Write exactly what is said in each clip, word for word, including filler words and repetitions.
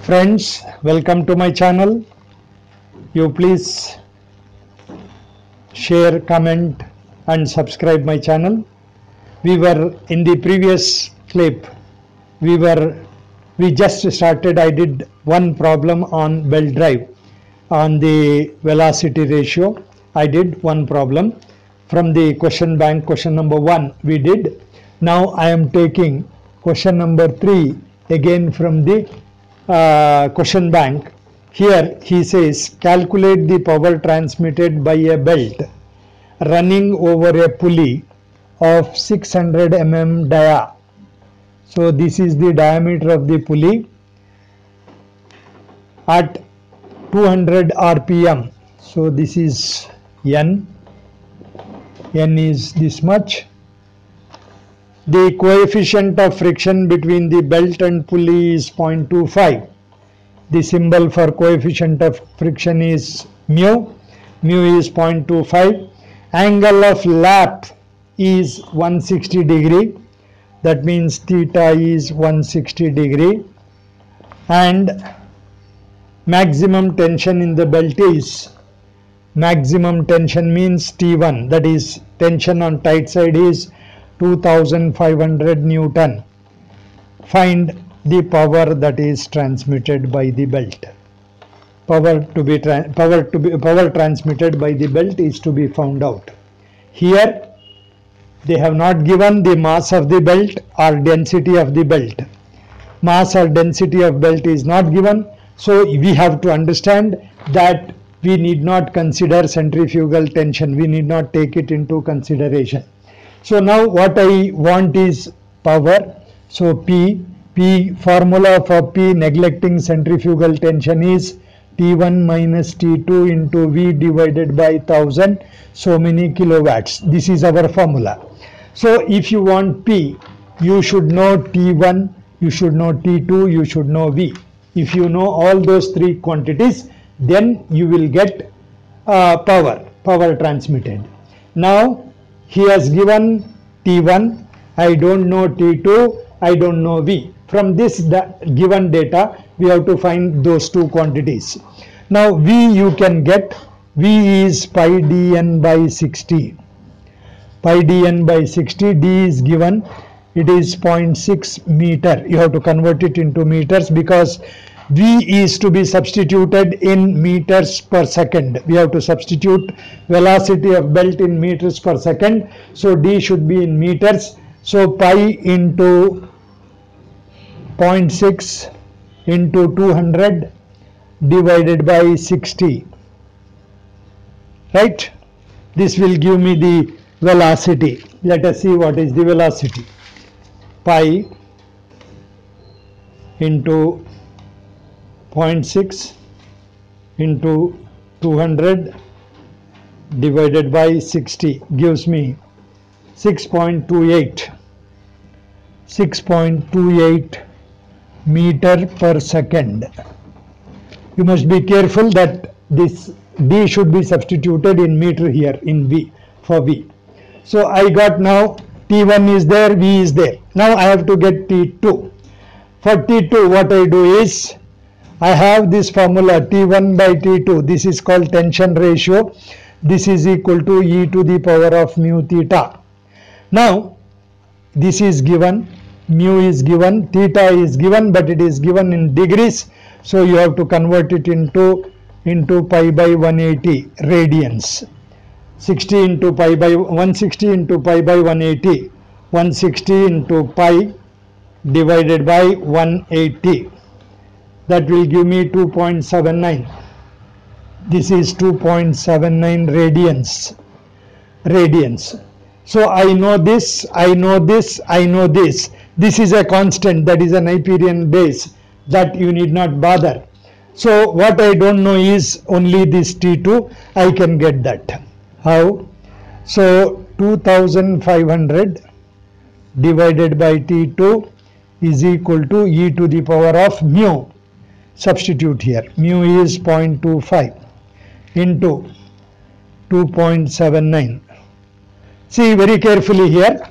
Friends, welcome to my channel. You please share, comment and subscribe my channel. We were in the previous clip, we were we just started. I did one problem on belt drive on the velocity ratio. I did one problem from the question bank. Question number one we did. Now I am taking question number three again from the uh, question bank. Here he says calculate the power transmitted by a belt running over a pulley of six hundred millimeter dia. So this is the diameter of the pulley at two hundred R P M. So this is N. N is this much. The coefficient of friction between the belt and pulley is zero point two five. The symbol for coefficient of friction is mu. Mu is zero point two five. Angle of lap is one hundred sixty degree. That means theta is one hundred sixty degree. And maximum tension in the belt is, maximum tension means T one, that is tension on tight side is two thousand five hundred Newton. Find the power that is transmitted by the belt. Power to be power to be power transmitted by the belt is to be found out. Here they have not given the mass of the belt or density of the belt. Mass or density of belt is not given, so we have to understand that we need not consider centrifugal tension. We need not take it into consideration. So now what I want is power. So P, P formula for P neglecting centrifugal tension is T one minus T two into V divided by one thousand, so many kilowatts. This is our formula. So if you want P, you should know T one, you should know T two, you should know V. If you know all those three quantities, then you will get uh, power, power transmitted. Now he has given T one, I don't know T two, I don't know V. From this given data, we have to find those two quantities. Now V you can get, V is pi dn by sixty. Pi dn by sixty, D is given, it is zero point six meter. You have to convert it into meters because V is to be substituted in meters per second. We have to substitute velocity of belt in meters per second. So D should be in meters. So pi into zero point six into two hundred divided by sixty. Right? This will give me the velocity. Let us see what is the velocity. Pi into zero point six into two hundred divided by sixty gives me six point two eight. six point two eight meter per second. You must be careful that this D should be substituted in meter here in V for V. So I got now T one is there, V is there. Now I have to get T two. For T two what I do is I have this formula T one by T two. This is called tension ratio. This is equal to e to the power of mu theta. Now this is given, mu is given, theta is given, but it is given in degrees. So you have to convert it into into pi by one hundred eighty radians. sixty into pi by one hundred sixty into pi by one hundred eighty. one hundred sixty into pi divided by one hundred eighty. That will give me two point seven nine. This is two point seven nine radians. Radians. So I know this, I know this, I know this. This is a constant, that is an Niperian base, that you need not bother. So what I don't know is only this T two. I can get that. How? So two thousand five hundred divided by T two is equal to e to the power of mu. Substitute here. Mu is zero point two five into two point seven nine. See very carefully here.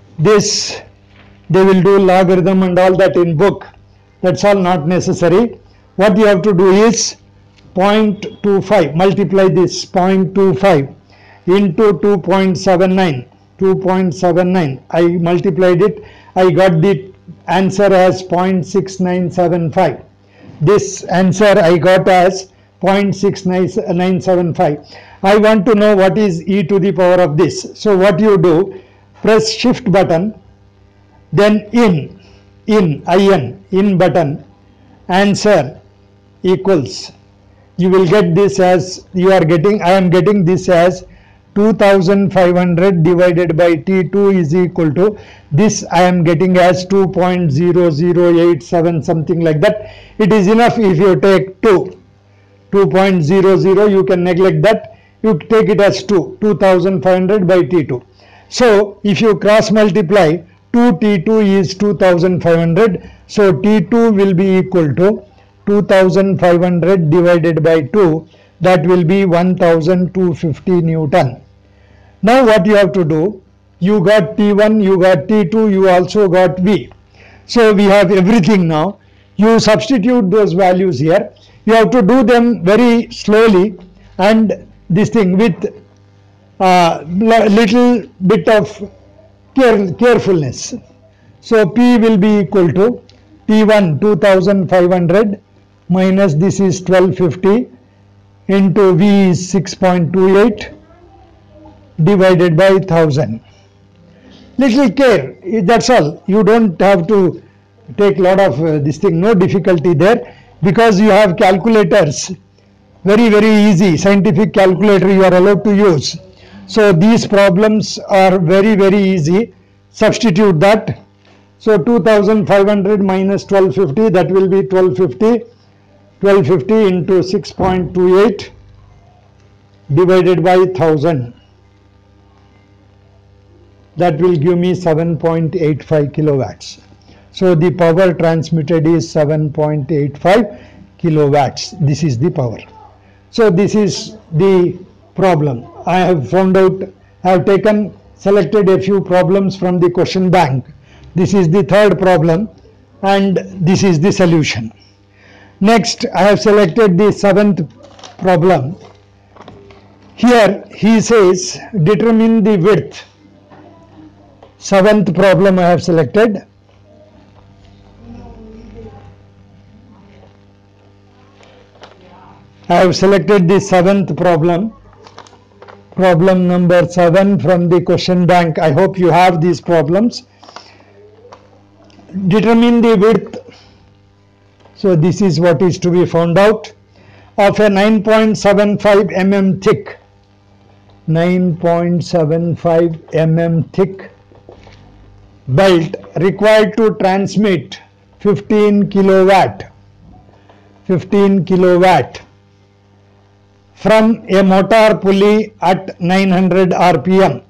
This they will do logarithm and all that in book. That's all not necessary. what you have to do is zero point two five, multiply this zero point two five into two point seven nine, two point seven nine, I multiplied it, I got the answer as zero point six nine seven five. This answer I got as zero point six nine seven five. I want to know what is e to the power of this. So what you do, press shift button, then in, in, in, in button, answer equals, you will get this as, you are getting, I am getting this as two thousand five hundred divided by T two is equal to, this I am getting as two point zero zero eight seven, something like that. It is enough if you take two, two point zero zero, you can neglect that, you take it as two, two thousand five hundred by T two. So if you cross multiply, two T two is two thousand five hundred, so T two will be equal to two thousand five hundred divided by two, that will be one thousand two hundred fifty Newton. Now what you have to do, you got T one, you got T two, you also got V. So we have everything now. You substitute those values here. You have to do them very slowly and this thing with uh, little bit of care, carefulness. So P will be equal to T one two thousand five hundred minus this is twelve fifty into V is six point two eight divided by one thousand. Little care, that's all. You don't have to take lot of uh, this thing, no difficulty there, because you have calculators, very very easy scientific calculator you are allowed to use. So these problems are very very easy. Substitute that. So two thousand five hundred minus twelve fifty, that will be twelve fifty. twelve fifty into six point two eight divided by one thousand. That will give me seven point eight five kilowatts. So the power transmitted is seven point eight five kilowatts. This is the power. So this is the problem. I have found out, I have taken, selected a few problems from the question bank. This is the third problem and this is the solution. Next, I have selected the seventh problem. Here he says determine the width. Seventh problem I have selected. I have selected the seventh problem. Problem number seven from the question bank. I hope you have these problems. Determine the width. So this is what is to be found out of a nine point seven five millimeter thick, nine point seven five millimeter thick belt required to transmit fifteen kilowatt, fifteen kilowatt from a motor pulley at nine hundred R P M.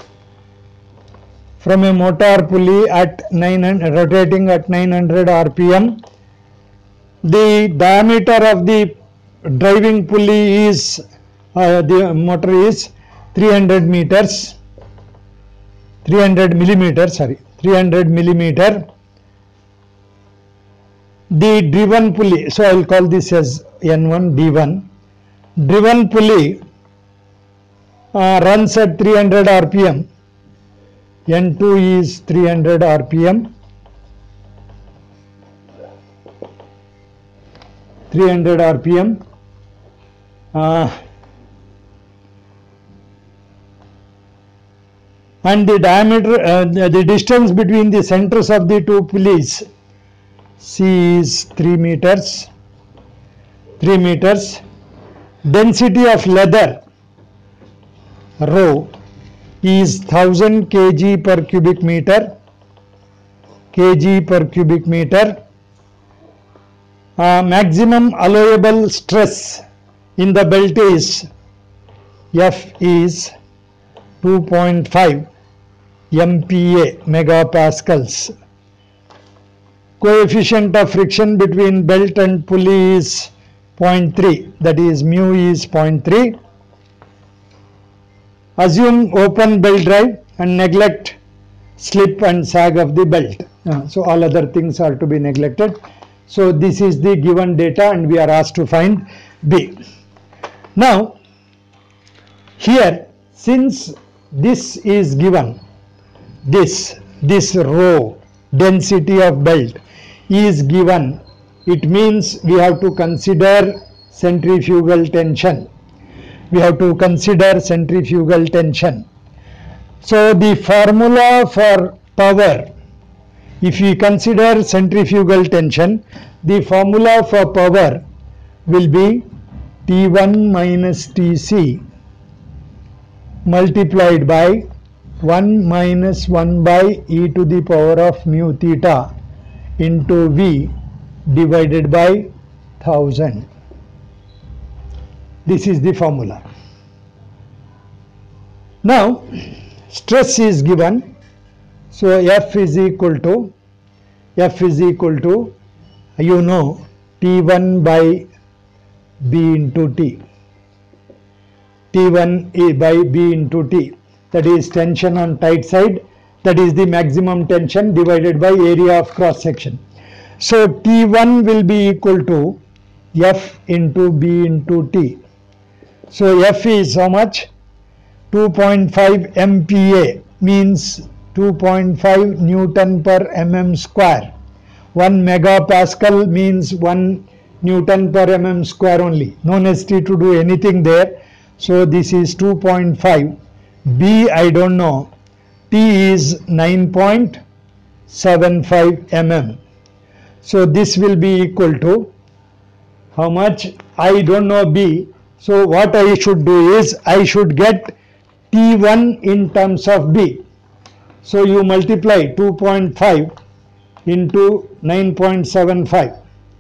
From a motor pulley at nine hundred, rotating at nine hundred R P M. The diameter of the driving pulley is, uh, the motor is three hundred meters, three hundred millimeters, sorry, three hundred millimeter. The driven pulley, so I will call this as N one D one. Driven pulley uh, runs at three hundred R P M. N two is three hundred R P M. three hundred R P M. Uh, and the diameter, uh, the, the distance between the centers of the two pulleys, C is three meters, three meters. Density of leather, rho, is one thousand kilograms per cubic meter, kg per cubic meter. Uh, maximum allowable stress in the belt is, F is two point five M P A, megapascals. Coefficient of friction between belt and pulley is zero point three, that is mu is zero point three. Assume open belt drive and neglect slip and sag of the belt. Uh, so all other things are to be neglected. So this is the given data and we are asked to find B. Now here, since this is given, this this rho density of belt is given, it means we have to consider centrifugal tension. We have to consider centrifugal tension. So the formula for power, if we consider centrifugal tension, the formula for power will be T one minus T C multiplied by one minus one by e to the power of mu theta into V divided by one thousand. This is the formula. Now stress is given, so F is equal to F is equal to you know T one by B into T. T one A by B into T, that is tension on tight side, that is the maximum tension divided by area of cross section. So T one will be equal to F into B into T. So F is how much? two point five M P A, means two point five Newton per mm square. one megapascal means one Newton per mm square only. No necessity to do anything there. So this is two point five. B I don't know. T is nine point seven five millimeters. So this will be equal to how much? I don't know B. So what I should do is I should get T one in terms of B. So you multiply two point five into nine point seven five.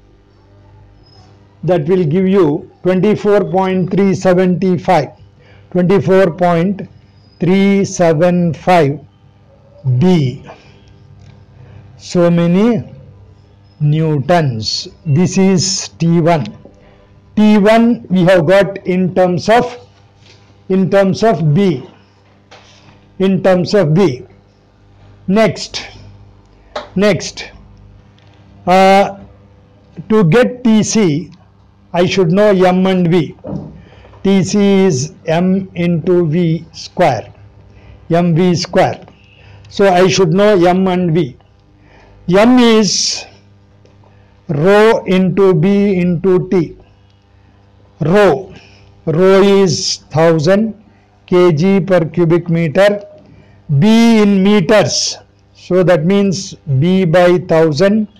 That will give you twenty-four point three seven five. twenty-four point three seven five B. So many newtons. This is T one. T one we have got in terms of in terms of B. In terms of B. Next, next, uh, to get T C, I should know M and V. T C is M into V square, M V square. So I should know M and V. M is rho into B into T. Rho, rho is one thousand kg per cubic meter. B in meters, so that means B by one thousand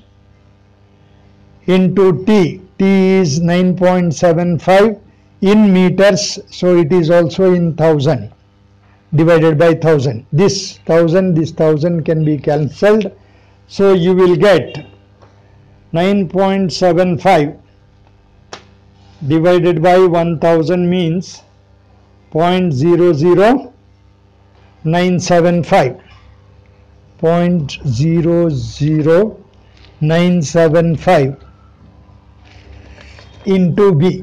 into T. T is nine point seven five in meters, so it is also in one thousand divided by one thousand. This one thousand, this one thousand can be cancelled, so you will get nine point seven five divided by one thousand means zero point zero zero nine seven five. zero point zero zero nine seven five into B,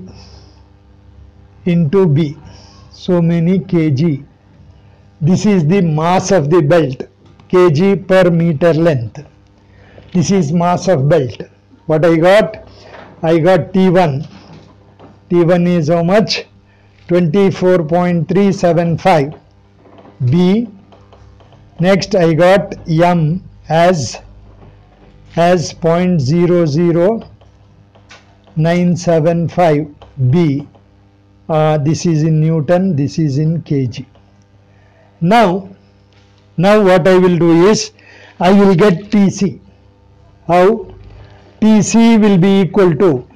into B, so many kg. This is the mass of the belt, kg per meter length. This is mass of belt. What I got? I got T one. T one is how much? twenty-four point three seven five B. Next I got M as as zero point zero zero nine seven five B. Uh, this is in Newton, this is in kg. Now, now what I will do is I will get T C. How? T C will be equal to,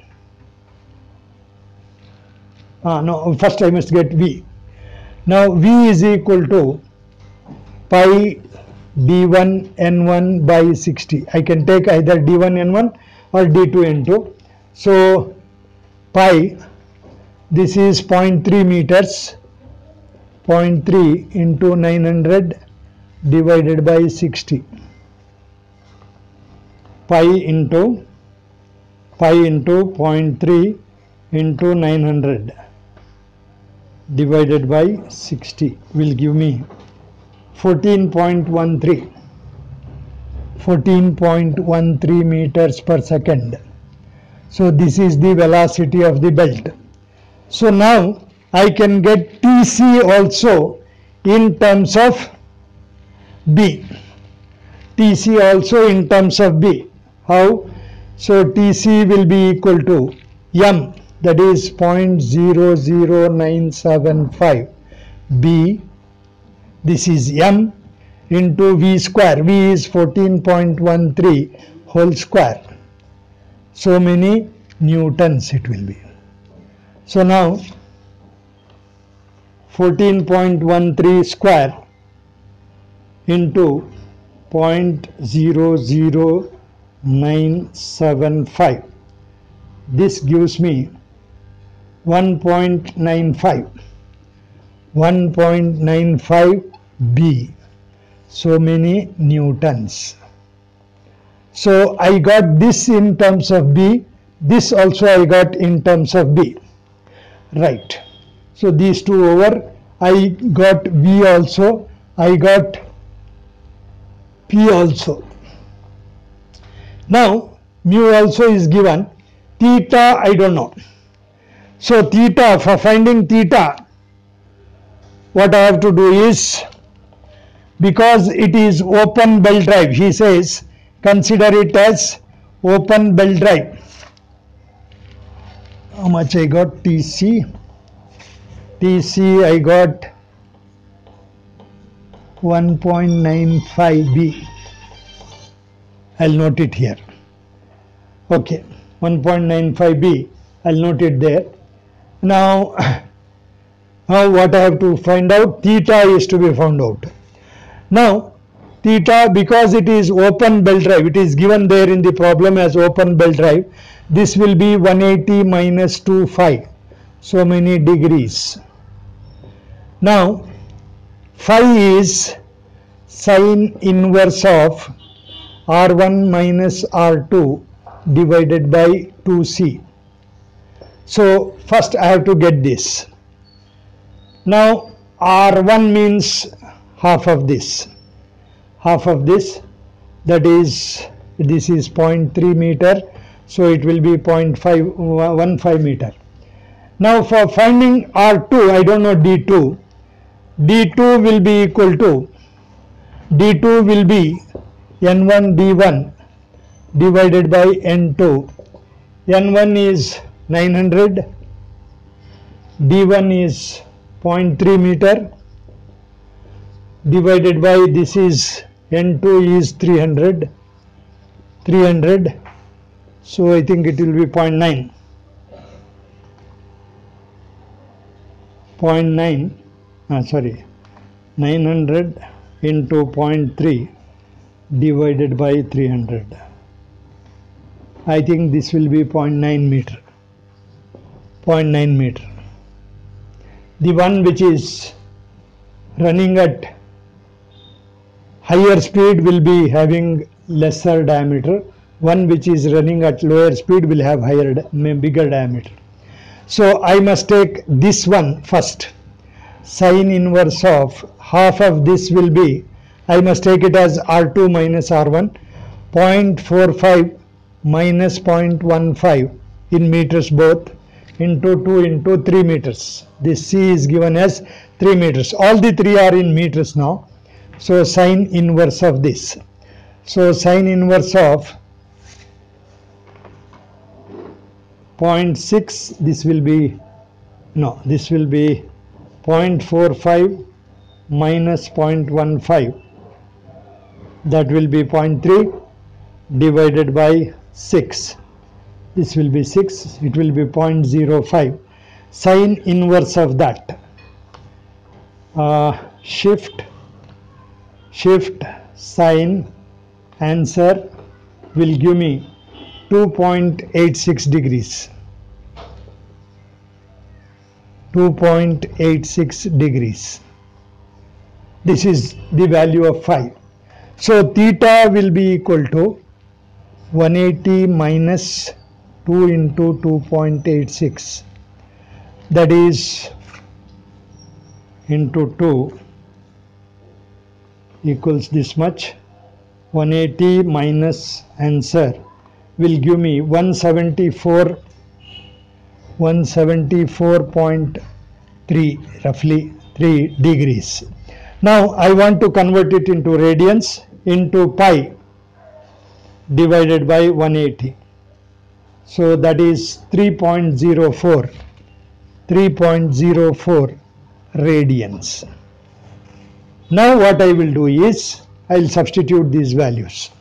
ah, no, first I must get V. Now V is equal to pi d one n one by sixty. I can take either d one n one or d two n two. So pi, this is zero point three meters, zero point three into nine hundred divided by sixty. Pi into pi into zero point three into nine hundred divided by sixty will give me fourteen point one three. fourteen point one three meters per second. So this is the velocity of the belt. So now I can get T C also in terms of B. T C also in terms of B. How? So T C will be equal to M, that is zero point zero zero nine seven five B. This is M into V square. V is fourteen point one three whole square. So many newtons it will be. So now fourteen point one three square into zero point zero zero nine seven five. This gives me one point nine five. one point nine five B. So many newtons. So I got this in terms of B. This also I got in terms of B. Right. So these two over. I got V also. I got P also. Now mu also is given. Theta I don't know. So theta, for finding theta, what I have to do is, because it is open belt drive, he says consider it as open belt drive. How much I got? T C. T C I got one point nine five B. I'll note it here. Okay, one point nine five B. I'll note it there. Now, now what I have to find out? Theta is to be found out. Now, theta, because it is open belt drive, it is given there in the problem as open belt drive. This will be one eighty minus two point five. So many degrees. Now, phi is sine inverse of R one minus R two divided by two C. So first I have to get this. Now R one means half of this. Half of this, that is, this is zero point three meter. So it will be zero point five one five meter. Now for finding R two, I don't know D two. D two will be equal to, D two will be N one D one divided by N two. N one is nine hundred, D one is zero point three meter divided by, this is N two is three hundred, three hundred. So I think it will be zero point nine. zero point nine, ah, sorry, nine hundred into zero point three divided by three hundred. I think this will be zero point nine meter. zero point nine meter. The one which is running at higher speed will be having lesser diameter. One which is running at lower speed will have higher, bigger diameter. So I must take this one first. Sine inverse of half of this will be, I must take it as R two minus R one, zero point four five minus zero point one five in meters both, into two into three meters. This C is given as three meters. All the three are in meters now. So sine inverse of this. So sine inverse of zero point six, this will be, no, this will be zero point four five minus zero point one five. That will be zero point three divided by six. This will be six, it will be zero point zero five. Sine inverse of that. Uh, shift, shift, sine, answer will give me two point eight six degrees. two point eight six degrees. This is the value of phi. So theta will be equal to one eighty minus two into two point eight six, that is into two equals this much. One eighty minus answer will give me one seventy-four one seventy-four point three, roughly three degrees. Now I want to convert it into radians, into pi divided by one eighty. So that is three point zero four radians. Now what I will do is I will substitute these values.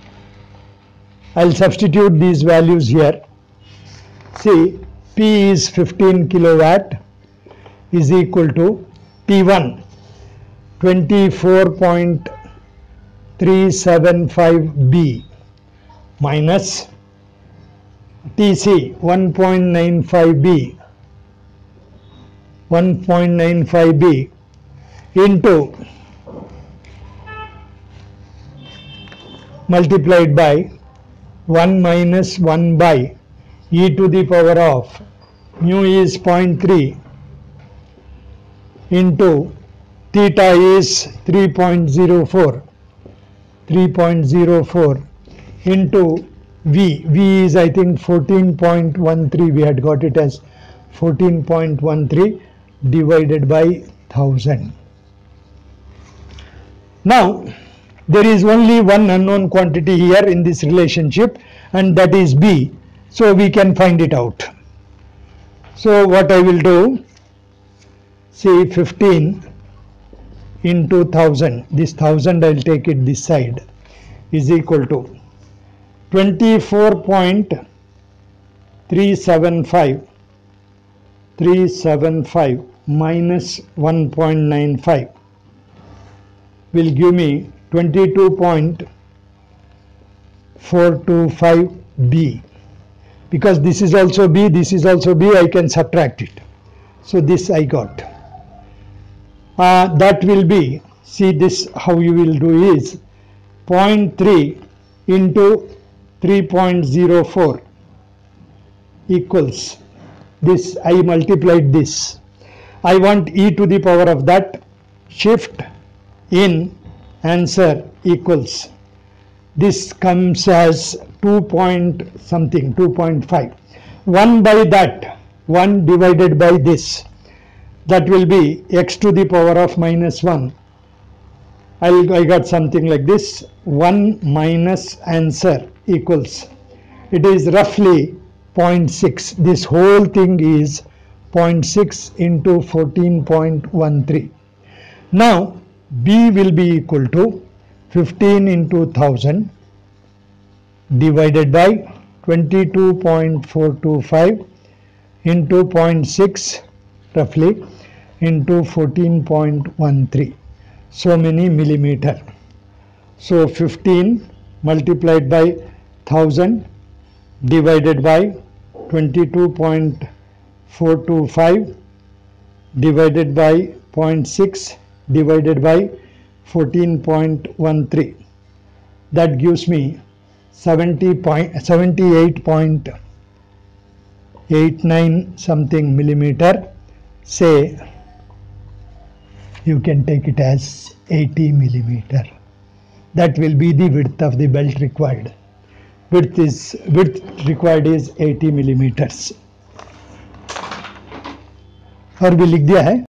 I will substitute these values here. See, P is fifteen kilowatt is equal to T one twenty-four point three seven five B minus T C one point nine five B one point nine five B into multiplied by one minus one by e to the power of mu is zero point three into theta is three point zero four into V. V is I think fourteen point one three. We had got it as fourteen point one three divided by one thousand. Now there is only one unknown quantity here in this relationship, and that is B. So we can find it out. So what I will do, see, fifteen into one thousand, this one thousand I will take it this side, is equal to twenty-four point three seven five minus one point nine five will give me twenty-two point four two five B. Because this is also B, this is also B, I can subtract it. So this I got. Uh, that will be, see this how you will do is zero point three into three point zero four equals this. I multiplied this. I want e to the power of that, shift in, answer equals, this comes as two point something, two point five. one by that, one divided by this, that will be x to the power of minus one. I'll, I got something like this, one minus answer equals, it is roughly zero point six. This whole thing is zero point six into fourteen point one three. Now B will be equal to fifteen into one thousand divided by twenty-two point four two five into zero point six roughly into fourteen point one three. So many millimeter. So fifteen multiplied by one thousand divided by twenty-two point four two five divided by zero point six divided by fourteen point one three. That gives me seventy-eight point eight nine something millimeter. Say you can take it as eighty millimeter. That will be the width of the belt required. Width is width required is eighty millimeters. और भी लिख दिया है.